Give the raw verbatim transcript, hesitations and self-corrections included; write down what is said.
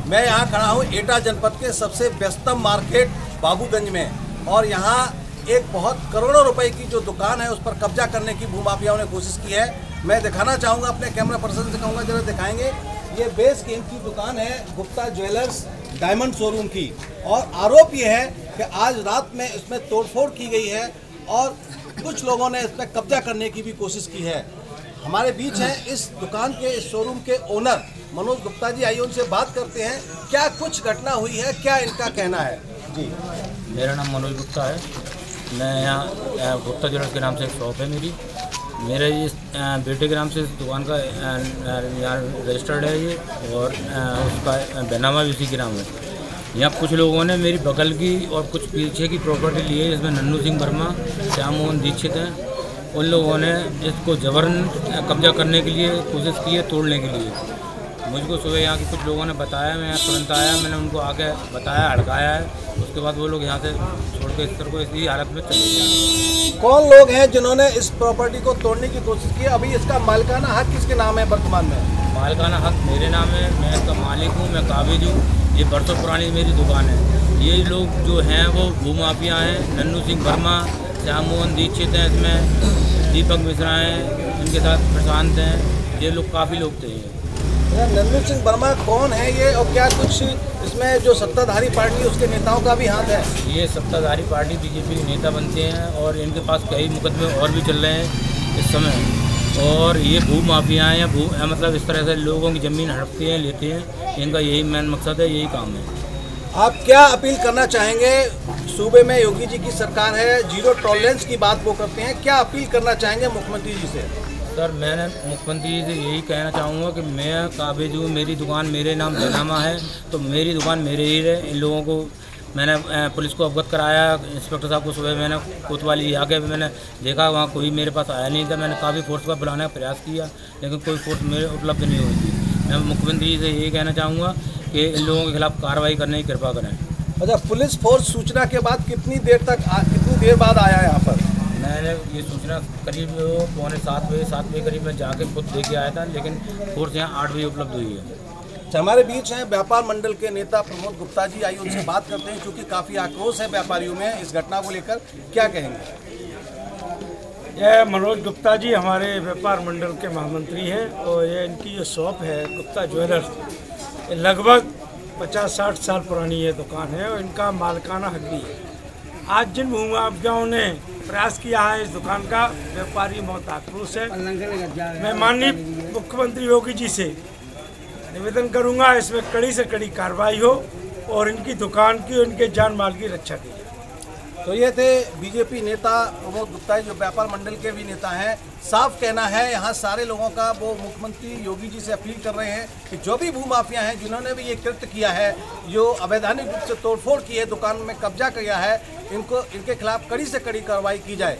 मैं यहाँ खड़ा हूँ एटा जनपद के सबसे व्यस्तम मार्केट बाबूगंज में, और यहाँ एक बहुत करोड़ों रुपए की जो दुकान है उस पर कब्जा करने की भूमाफियाओं ने कोशिश की है। मैं दिखाना चाहूँगा, अपने कैमरा पर्सन से कहूँगा जरा दिखाएंगे। ये बेस गेम की दुकान है गुप्ता ज्वेलर्स डायमंड शोरूम की, और आरोप ये है कि आज रात में इसमें तोड़फोड़ की गई है और कुछ लोगों ने इसमें कब्जा करने की भी कोशिश की है। हमारे बीच हैं इस दुकान के, इस शोरूम के ओनर मनोज गुप्ता जी। आइए उनसे बात करते हैं, क्या कुछ घटना हुई है, क्या इनका कहना है। जी, मेरा नाम मनोज गुप्ता है। मैं यहाँ गुप्ता ज्वेलर्स के नाम से एक शॉप है मेरी। मेरे इस बेटे के नाम से इस दुकान का यहाँ रजिस्टर्ड है ये, और उसका बैनामा भी उसी के नाम है। यहाँ कुछ लोगों ने मेरी बगल की और कुछ पीछे की प्रॉपर्टी ली है, जिसमें नन्नू सिंह वर्मा, श्याम मोहन दीक्षित हैं। उन लोगों ने इसको जबरन कब्जा करने के लिए कोशिश की है, तोड़ने के लिए। मुझको सुबह यहाँ के कुछ लोगों ने बताया, मैं यहाँ तुरंत आया, मैंने उनको आके बताया, हड़काया है। उसके बाद वो लोग यहाँ से छोड़ के इस तरह को इसी हालत में चले गए। कौन लोग हैं जिन्होंने इस प्रॉपर्टी को तोड़ने की कोशिश की? अभी इसका मालिकाना हक किसके नाम है वर्तमान में? मालिकाना हक मेरे नाम है, मैं इसका मालिक हूँ, मैं काबिज हूँ। ये बरसों पुरानी मेरी दुकान है। ये लोग जो हैं वो भूमाफिया हैं। नन्नू सिंह वर्मा, श्याम मोहन दीक्षित हैं, इसमें दीपक मिश्रा हैं, इनके साथ प्रशांत हैं। ये लोग काफ़ी लोग थे। नन्नू सिंह वर्मा कौन है ये, और क्या कुछ इसमें जो सत्ताधारी पार्टी उसके नेताओं का भी हाथ है? ये सत्ताधारी पार्टी बीजेपी के नेता बनते हैं, और इनके पास कई मुकदमे और भी चल रहे हैं इस समय। और ये भू माफिया हैं, या भू मतलब इस तरह से लोगों की ज़मीन हड़पते हैं, लेते हैं। इनका यही मेन मकसद है, यही काम है। आप क्या अपील करना चाहेंगे? सूबे में योगी जी की सरकार है, जीरो टॉलरेंस की बात वो करते हैं, क्या अपील करना चाहेंगे मुख्यमंत्री जी से? सर, मैंने मुख्यमंत्री जी से यही कहना चाहूँगा कि मैं काबिज हूँ, मेरी दुकान मेरे नाम बैनामा है, तो मेरी दुकान मेरे ही रहे। इन लोगों को मैंने पुलिस को अवगत कराया, इंस्पेक्टर साहब को सुबह मैंने कोतवाली आके मैंने देखा, वहाँ कोई मेरे पास आया नहीं था। मैंने काफ़ी फोर्स का बुलाने का प्रयास किया, लेकिन कोई फोर्स मेरे उपलब्ध नहीं हुई थी। मैं मुख्यमंत्री जी से यही कहना चाहूँगा कि इन लोगों के खिलाफ कार्रवाई करने की कृपा करें। अच्छा, पुलिस फोर्स सूचना के बाद कितनी देर तक कितनी देर बाद आया यहाँ पर? मैंने ये सूचना करीब पौने सात बजे सात बजे करीब मैं जाके खुद लेके आया था, लेकिन फोर्स यहाँ आठ बजे उपलब्ध हुई है। हमारे बीच हैं व्यापार मंडल के नेता प्रमोद गुप्ता जी। आइए उनसे बात करते हैं, क्योंकि काफ़ी आक्रोश है व्यापारियों में इस घटना को लेकर। क्या कहेंगे? यह मनोज गुप्ता जी हमारे व्यापार मंडल के महामंत्री हैं, और ये इनकी जो शॉप है गुप्ता ज्वेलर्स, लगभग पचास साठ साल पुरानी ये दुकान है, और इनका मालिकाना हक भी है। आज जिन भूमाफियाओं ने प्रयास किया है इस दुकान का, व्यापारी बहुत आक्रोश है। मैं माननीय मुख्यमंत्री योगी जी से निवेदन करूंगा, इसमें कड़ी से कड़ी कार्रवाई हो और इनकी दुकान की और इनके जान माल की रक्षा की जाए। तो ये थे बीजेपी नेता प्रमोद गुप्ता, जो व्यापार मंडल के भी नेता हैं। साफ कहना है यहाँ सारे लोगों का, वो मुख्यमंत्री योगी जी से अपील कर रहे हैं कि जो भी भूमाफिया हैं, जिन्होंने भी ये कृत्य किया है, जो अवैधानिक रूप से तोड़फोड़ की है, दुकान में कब्जा किया है, इनको इनके खिलाफ कड़ी से कड़ी कार्रवाई की जाए।